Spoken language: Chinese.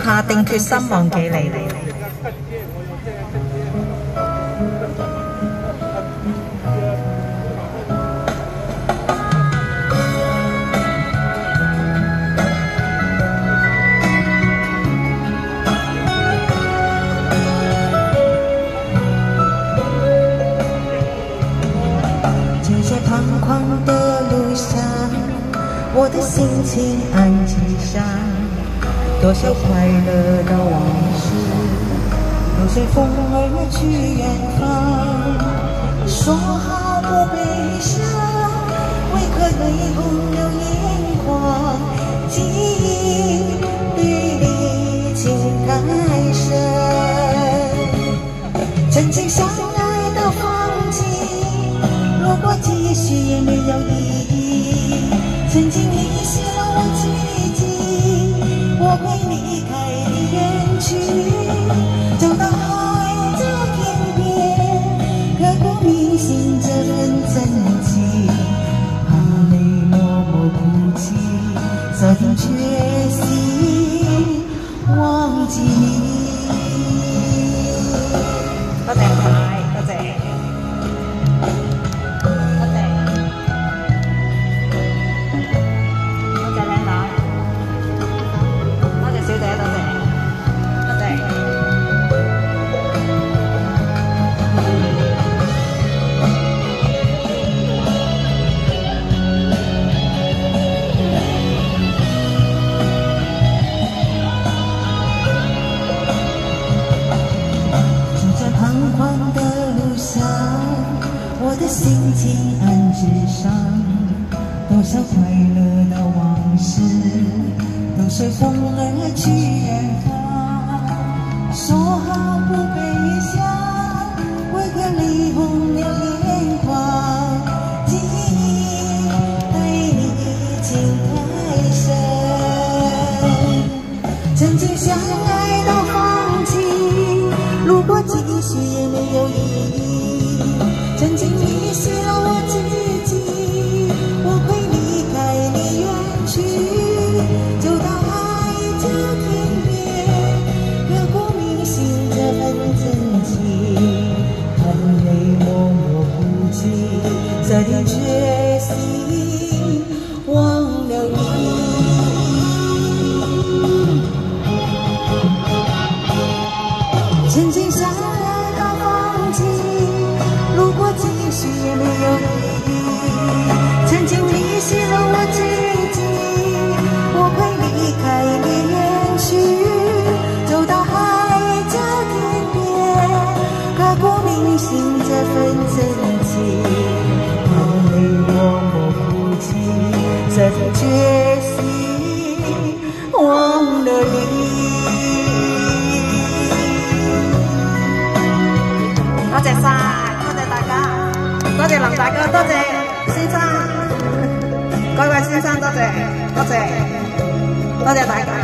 下定決心忘記你。 在彷徨的路上，我的心情暗记上多少快乐的往事，都随风而去远方。说好不悲伤，为何泪红了眼眶？记忆里历经太深，曾经相爱的风景，如果继续也没有意义。曾经你写了我自己，我会离开你远去，走到海角天边，刻骨铭心这份真情，含泪默默哭泣，下定决心忘记你。 多謝晒，多謝。 我的心情暗纸上，多少快乐的往事，都随风而去远方。说好不悲伤，为何泪红了眼眶？记忆对你已经太深，曾经相爱的风景，如果继续也没有意义。曾经你写了我自己，我会离开你远去，走到海角天边，刻骨铭心这份真情，含泪默默哭泣，下定决心忘了你。曾经相爱的风景，如果继续也没有意义。曾经你写了我自己，我会离开你远去，走到海角天边，刻骨铭心这份真情，含泪默默哭泣，下定决心忘了你。 多謝晒，多謝大家，多謝林大哥，多謝先生，各位先生，多謝大家。